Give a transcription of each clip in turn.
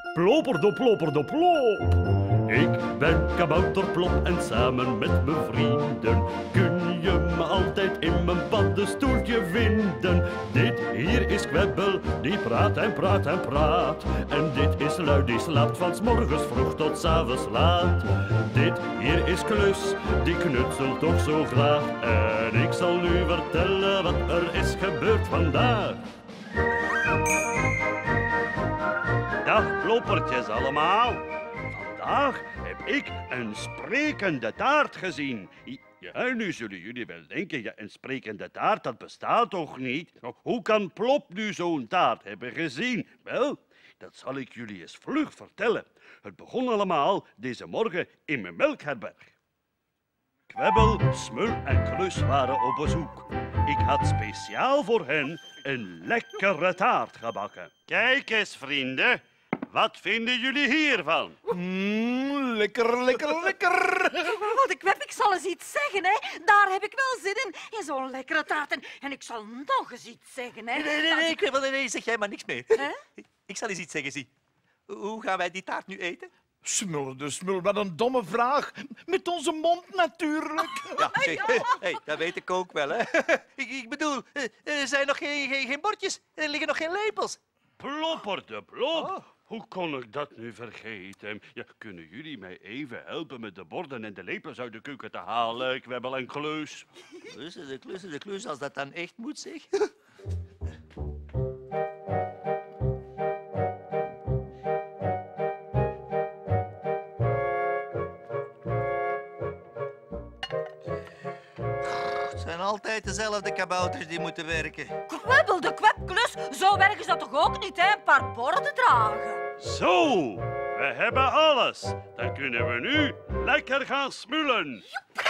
Plopper de plop. Ik ben kabouter Plop en samen met mijn vrienden kun je me altijd in mijn paddenstoeltje vinden. Dit hier is Kwebbel, die praat en praat en praat. En dit is Lui, die slaapt van 's morgens vroeg tot 's avonds laat. Dit hier is Klus, die knutselt toch zo graag. En ik zal nu vertellen wat er is gebeurd vandaag. Dag ploppertjes allemaal. Vandaag heb ik een sprekende taart gezien. Ja, nu zullen jullie wel denken, ja, een sprekende taart, dat bestaat toch niet? Hoe kan Plop nu zo'n taart hebben gezien? Wel, dat zal ik jullie eens vlug vertellen. Het begon allemaal deze morgen in mijn melkherberg. Kwebbel, Smul en Klus waren op bezoek. Ik had speciaal voor hen een lekkere taart gebakken. Kijk eens, vrienden. Wat vinden jullie hiervan? Lekker, lekker, lekker. Wat ik zal eens iets zeggen, hè. Daar heb ik wel zin in zo'n lekkere taart. En ik zal nog eens iets zeggen, hè. Nee, zeg jij maar niks meer. Ik zal eens iets zeggen, zie. Hoe gaan wij die taart nu eten? Smul, wat een domme vraag. Met onze mond natuurlijk. Ja, hey, dat weet ik ook wel, hè. Ik bedoel, er zijn nog geen bordjes. Er liggen nog geen lepels. Plopper de Plop. Hoe kon ik dat nu vergeten? Ja, kunnen jullie mij even helpen met de borden en de lepels uit de keuken te halen, Kwebbel en Klus? De klus, als dat dan echt moet, zeg. Het zijn altijd dezelfde kabouters die moeten werken. Kwebbel, de kwepklus. Zo werken ze dat toch ook niet, hè? Een paar borden dragen. Zo, we hebben alles. Dan kunnen we nu lekker gaan smullen.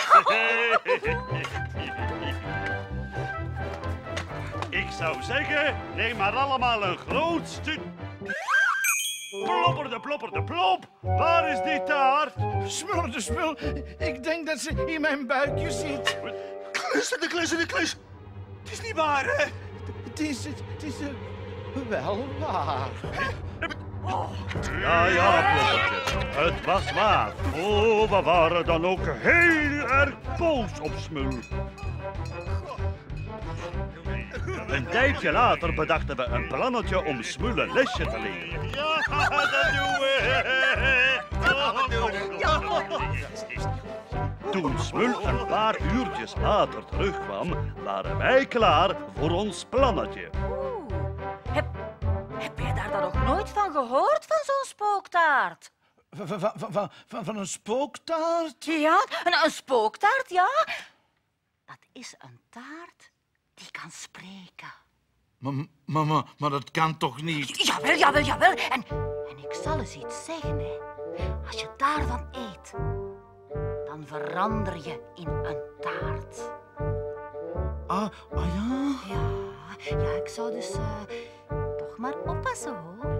Ik zou zeggen, neem maar allemaal een groot stuk. Plopper de Plop. Waar is die taart? Smul. Ik denk dat ze in mijn buikje zit. De klus. Het is niet waar, hè? Het is wel waar. Ja, ploppertje. Het was waar. Oh, we waren dan ook heel erg boos op Smul. Een tijdje later bedachten we een plannetje om Smul een lesje te leren. Ja, dat doen we. Toen Smul een paar uurtjes later terugkwam, waren wij klaar voor ons plannetje. Heb jij daar dan nog nooit van gehoord, van zo'n spooktaart? Van een spooktaart? Ja, een spooktaart, ja. Dat is een taart die kan spreken. Maar dat kan toch niet? Jawel. En ik zal eens iets zeggen, hè. Als je daarvan eet, dan verander je in een taart. Ah ja? Ja, ik zou dus toch maar oppassen, hoor.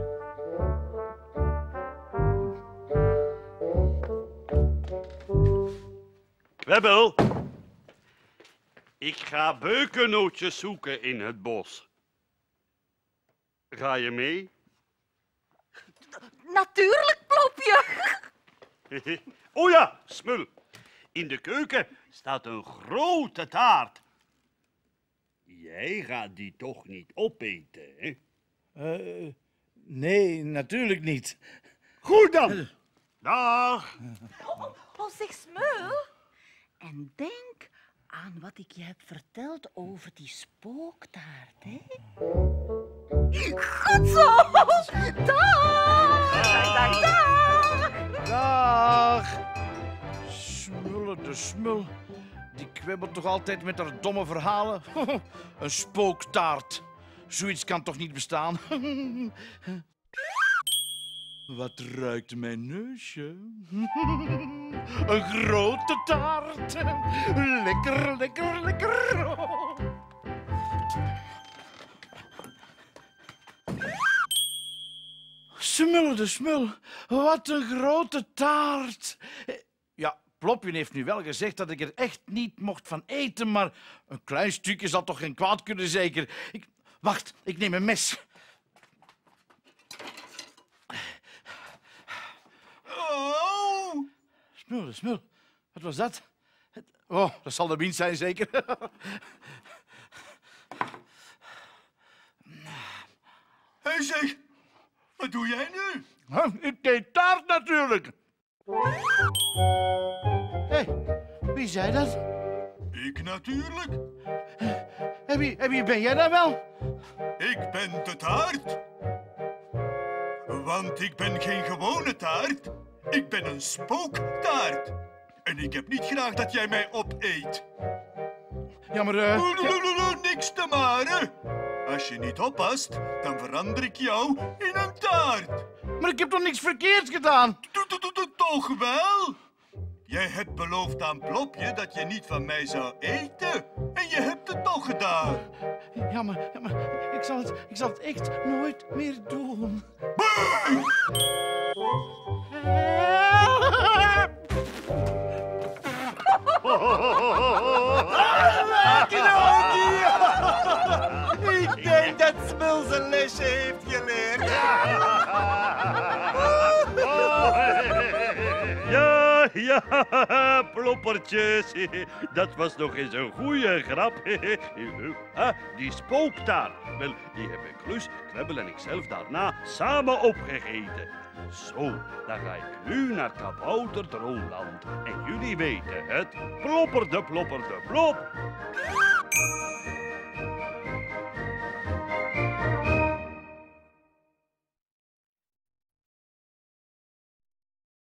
Kwebbel, ik ga beukennootjes zoeken in het bos. Ga je mee? Natuurlijk, Plopje. Oh ja, Smul. In de keuken staat een grote taart. Jij gaat die toch niet opeten, hè? Nee, natuurlijk niet. Goed dan. Dag. Oh, zeg, Smul. En denk aan wat ik je heb verteld over die spooktaart, hè? Goed zo. Dag. Dag. Smulle de Smul. Die kwebbelt toch altijd met haar domme verhalen? Een spooktaart. Zoiets kan toch niet bestaan? Wat ruikt mijn neusje? Een grote taart. Lekker. Smulle de Smul, wat een grote taart. Ja, Plopje heeft nu wel gezegd dat ik er echt niet mocht van eten, maar een klein stukje zal toch geen kwaad kunnen, zeker? Wacht, ik neem een mes. De smul. Wat was dat? Oh, dat zal de wind zijn, zeker. Hé zeg, wat doe jij nu? Ik eet taart natuurlijk. Hé, wie zei dat? Ik natuurlijk. En wie ben jij dan wel? Ik ben de taart. Want ik ben geen gewone taart. Ik ben een spooktaart. En ik heb niet graag dat jij mij opeet. Ja, maar... Niks te maren. Als je niet oppast, dan verander ik jou in een taart. Maar ik heb toch niks verkeerds gedaan? Toch wel? Jij hebt beloofd aan Plopje dat je niet van mij zou eten. En je hebt het toch gedaan. Ja, maar ik zal het echt nooit meer doen. Ik denk dat Smul zijn lesje heeft geleerd. Ja, ploppertjes. Dat was nog eens een goeie grap. Die spooktaart. Wel, die hebben Klus, Kwebbel en ikzelf daarna samen opgegeten. Zo, dan ga ik nu naar Kabouter Droomland. En jullie weten het. Plopper de plop.